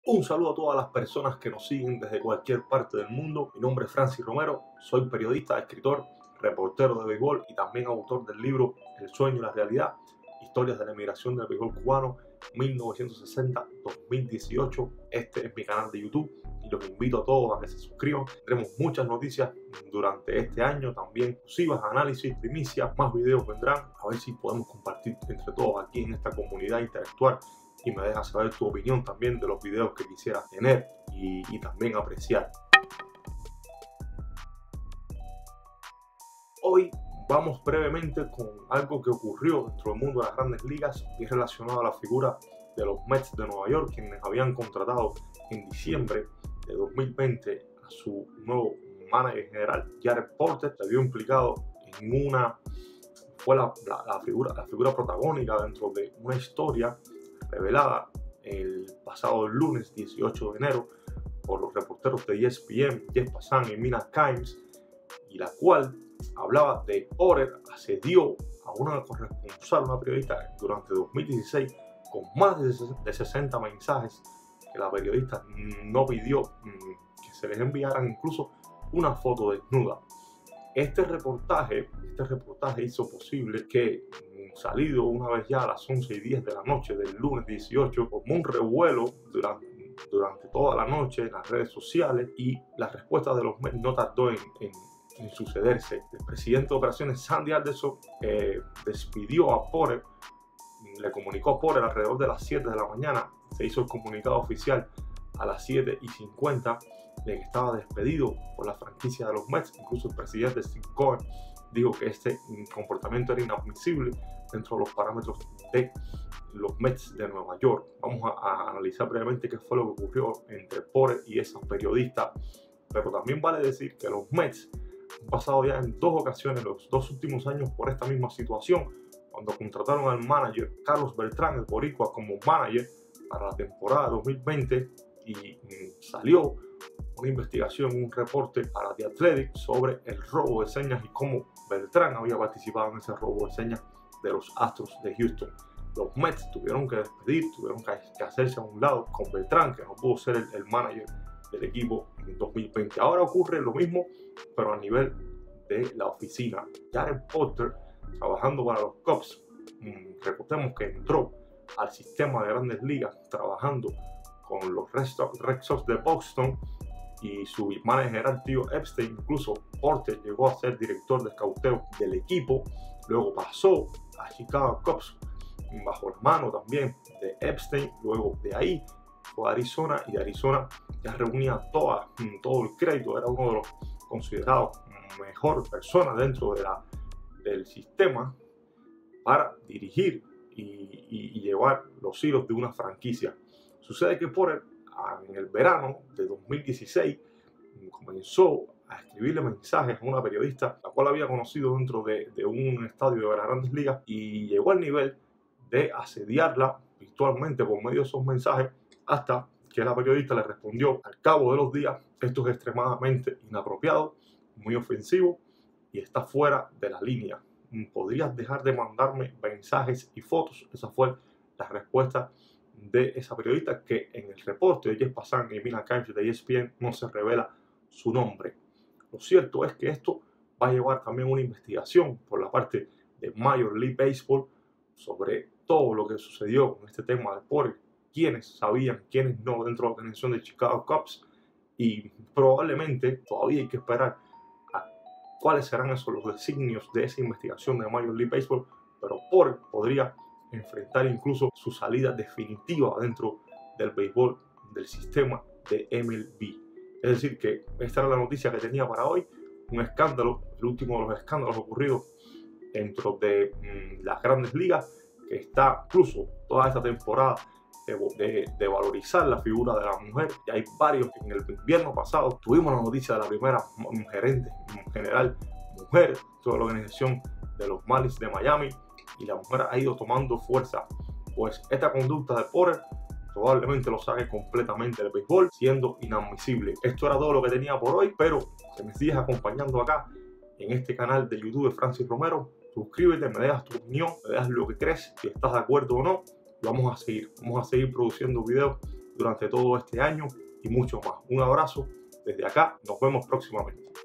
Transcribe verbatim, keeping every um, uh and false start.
Un saludo a todas las personas que nos siguen desde cualquier parte del mundo. Mi nombre es Francis Romero, soy periodista, escritor, reportero de béisbol y también autor del libro El sueño y la realidad, historias de la emigración del béisbol cubano mil novecientos sesenta a dos mil dieciocho. Este es mi canal de YouTube y los invito a todos a que se suscriban. Tendremos muchas noticias durante este año, también exclusivas, análisis, primicias, más videos vendrán. A ver si podemos compartir entre todos aquí en esta comunidad, interactuar y me dejas saber tu opinión también de los videos que quisieras tener y, y también apreciar. Hoy vamos brevemente con algo que ocurrió dentro del mundo de las grandes ligas y relacionado a la figura de los Mets de Nueva York, quienes habían contratado en diciembre de dos mil veinte a su nuevo manager general, Jared Porter. Se vio implicado en una, fue la, la, la, figura, la figura protagónica dentro de una historia revelada el pasado lunes dieciocho de enero por los reporteros de E S P N, Jeff Passan y Mina Kimes, y la cual hablaba de Porter asedió a una corresponsal, una periodista, durante dos mil dieciséis con más de sesenta mensajes que la periodista no pidió que se les enviaran, incluso una foto desnuda. Este reportaje, este reportaje hizo posible que, salido una vez ya a las once y diez de la noche del lunes dieciocho, como un revuelo durante, durante toda la noche en las redes sociales, y la respuesta de los Mets no tardó en, en, en sucederse. El presidente de operaciones, Sandy Alderson, eh, despidió a Porter, le comunicó a Porter alrededor de las siete de la mañana. Se hizo el comunicado oficial a las siete y cincuenta de que estaba despedido por la franquicia de los Mets. Incluso el presidente Steve Cohen dijo que este comportamiento era inadmisible dentro de los parámetros de los Mets de Nueva York. Vamos a, a analizar brevemente qué fue lo que ocurrió entre Porter y esa periodista, pero también vale decir que los Mets han pasado ya en dos ocasiones los dos últimos años por esta misma situación, cuando contrataron al manager Carlos Beltrán, el boricua, como manager para la temporada dos mil veinte, y mm, salió una investigación, un reporte para The Athletic sobre el robo de señas y cómo Beltrán había participado en ese robo de señas de los Astros de Houston. Los Mets tuvieron que despedir, tuvieron que hacerse a un lado con Beltrán, que no pudo ser el, el manager del equipo en dos mil veinte. Ahora ocurre lo mismo, pero a nivel de la oficina. Jared Porter, trabajando para los Cubs, mmm, recordemos que entró al sistema de grandes ligas trabajando con los Red Sox de Boston, y su manager general, tío Epstein. Incluso Porter llegó a ser director de escauteo del equipo, luego pasó a Chicago Cubs bajo la mano también de Epstein, luego de ahí fue a Arizona, y de Arizona ya reunía toda, todo el crédito, era uno de los considerados mejor personas dentro de la, del sistema para dirigir y, y, y llevar los hilos de una franquicia. Sucede que Porter, en el verano de dos mil dieciséis, comenzó a escribirle mensajes a una periodista, la cual había conocido dentro de, de un estadio de las grandes ligas, y llegó al nivel de asediarla virtualmente por medio de esos mensajes, hasta que la periodista le respondió al cabo de los días: esto es extremadamente inapropiado, muy ofensivo y está fuera de la línea. ¿Podrías dejar de mandarme mensajes y fotos? Esa fue la respuesta de esa periodista, que en el reporte de Jeff Passan y Mina Kimes de E S P N no se revela su nombre. Lo cierto es que esto va a llevar también una investigación por la parte de Major League Baseball sobre todo lo que sucedió con este tema de Porter, quiénes sabían, quiénes no dentro de la organización de Chicago Cubs, y probablemente todavía hay que esperar a cuáles serán esos los designios de esa investigación de Major League Baseball, pero Porter podría enfrentar incluso su salida definitiva dentro del béisbol del sistema de M L B. Es decir, que esta era la noticia que tenía para hoy, un escándalo, el último de los escándalos ocurridos dentro de mmm, las grandes ligas, que está incluso toda esta temporada de, de, de valorizar la figura de la mujer. Y hay varios. En el invierno pasado tuvimos la noticia de la primera gerente general mujer de toda la organización de los Marlins de Miami, y la mujer ha ido tomando fuerza. Pues esta conducta de Porter probablemente lo saque completamente del béisbol, siendo inadmisible. Esto era todo lo que tenía por hoy, pero que me sigas acompañando acá en este canal de YouTube de Francis Romero. Suscríbete, me dejas tu opinión, me dejas lo que crees, si estás de acuerdo o no. Vamos a seguir, vamos a seguir produciendo videos durante todo este año y mucho más. Un abrazo desde acá, nos vemos próximamente.